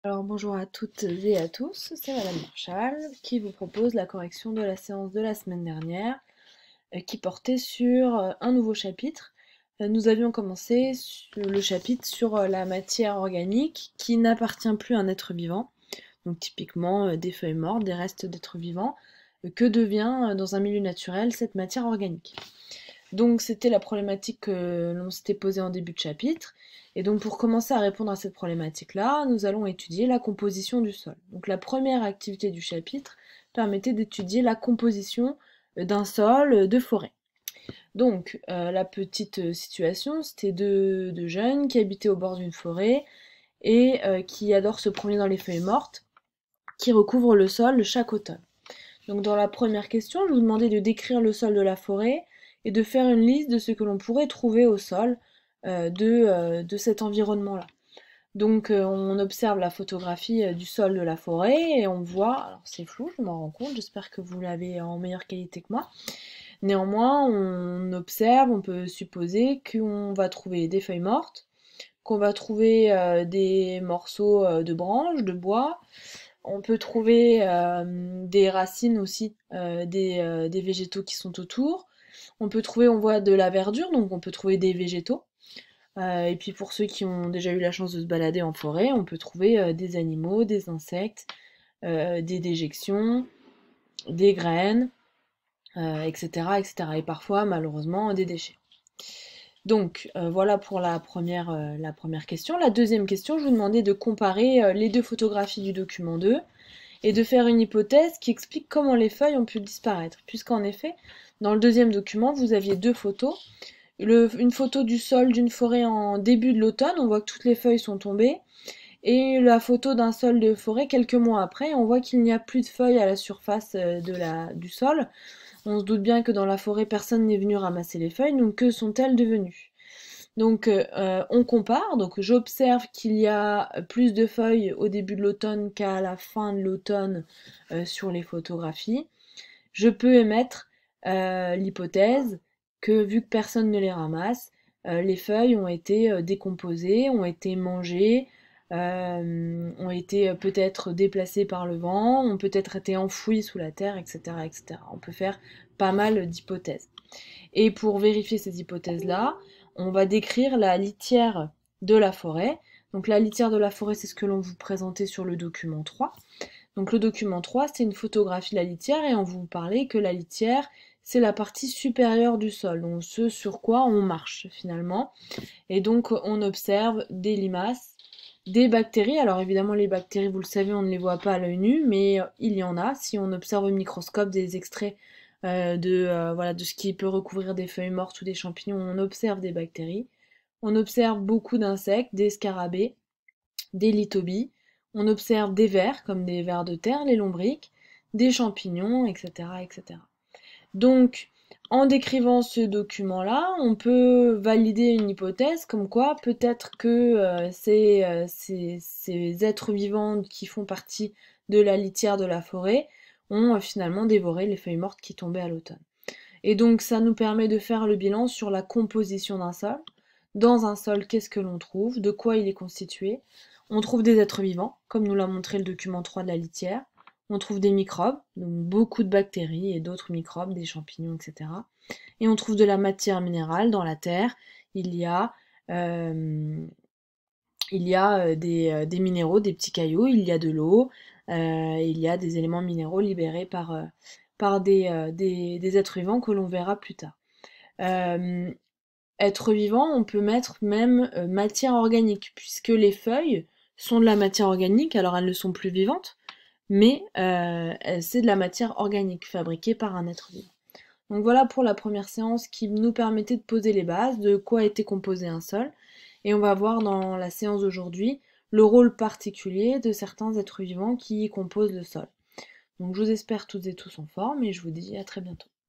Alors bonjour à toutes et à tous, c'est Madame Marchal qui vous propose la correction de la séance de la semaine dernière qui portait sur un nouveau chapitre. Nous avions commencé le chapitre sur la matière organique qui n'appartient plus à un être vivant, donc typiquement des feuilles mortes, des restes d'êtres vivants. Que devient dans un milieu naturel cette matière organique? Donc c'était la problématique que l'on s'était posée en début de chapitre. Et donc pour commencer à répondre à cette problématique-là, nous allons étudier la composition du sol. Donc la première activité du chapitre permettait d'étudier la composition d'un sol de forêt. Donc la petite situation, c'était deux jeunes qui habitaient au bord d'une forêt et qui adorent se promener dans les feuilles mortes qui recouvrent le sol chaque automne. Donc dans la première question, je vous demandais de décrire le sol de la forêt et de faire une liste de ce que l'on pourrait trouver au sol de cet environnement-là. Donc on observe la photographie du sol de la forêt et on voit, alors c'est flou, je m'en rends compte, j'espère que vous l'avez en meilleure qualité que moi. Néanmoins, on observe, on peut supposer qu'on va trouver des feuilles mortes, qu'on va trouver des morceaux de branches, de bois, on peut trouver des racines aussi, des végétaux qui sont autour. On peut trouver, on voit de la verdure, donc on peut trouver des végétaux. Et puis pour ceux qui ont déjà eu la chance de se balader en forêt, on peut trouver des animaux, des insectes, des déjections, des graines, etc., etc. Et parfois, malheureusement, des déchets. Donc voilà pour la première question. La deuxième question, je vous demandais de comparer les deux photographies du document 2 et de faire une hypothèse qui explique comment les feuilles ont pu disparaître. Puisqu'en effet, dans le deuxième document, vous aviez deux photos. Une photo du sol d'une forêt en début de l'automne, on voit que toutes les feuilles sont tombées, et la photo d'un sol de forêt quelques mois après, on voit qu'il n'y a plus de feuilles à la surface du sol. On se doute bien que dans la forêt, personne n'est venu ramasser les feuilles, donc que sont-elles devenues? Donc on compare, donc j'observe qu'il y a plus de feuilles au début de l'automne qu'à la fin de l'automne sur les photographies. Je peux émettre l'hypothèse que vu que personne ne les ramasse, les feuilles ont été décomposées, ont été mangées, ont été peut-être déplacées par le vent, ont peut-être été enfouies sous la terre, etc., etc. On peut faire pas mal d'hypothèses. Et pour vérifier ces hypothèses-là, on va décrire la litière de la forêt. Donc la litière de la forêt, c'est ce que l'on vous présentait sur le document 3. Donc le document 3, c'est une photographie de la litière et on vous parlait que la litière, c'est la partie supérieure du sol, donc ce sur quoi on marche finalement. Et donc on observe des limaces, des bactéries. Alors évidemment les bactéries, vous le savez, on ne les voit pas à l'œil nu, mais il y en a. Si on observe au microscope des extraits voilà, de ce qui peut recouvrir des feuilles mortes ou des champignons, on observe des bactéries. On observe beaucoup d'insectes, des scarabées, des lithobies. On observe des vers, comme des vers de terre, les lombriques, des champignons, etc., etc. Donc, en décrivant ce document-là, on peut valider une hypothèse comme quoi peut-être que ces êtres vivants qui font partie de la litière de la forêt ont finalement dévoré les feuilles mortes qui tombaient à l'automne. Et donc, ça nous permet de faire le bilan sur la composition d'un sol. Dans un sol, qu'est-ce que l'on trouve? De quoi il est constitué? On trouve des êtres vivants, comme nous l'a montré le document 3 de la litière. On trouve des microbes, donc beaucoup de bactéries et d'autres microbes, des champignons, etc. Et on trouve de la matière minérale dans la terre. Il y a, euh, des minéraux, des petits cailloux, il y a de l'eau, il y a des éléments minéraux libérés par des êtres vivants que l'on verra plus tard. Euh, Être vivant, on peut mettre même matière organique, puisque les feuilles sont de la matière organique, alors elles ne sont plus vivantes, mais c'est de la matière organique fabriquée par un être vivant. Donc voilà pour la première séance qui nous permettait de poser les bases de quoi était composé un sol. Et on va voir dans la séance d'aujourd'hui le rôle particulier de certains êtres vivants qui composent le sol. Donc je vous espère toutes et tous en forme et je vous dis à très bientôt.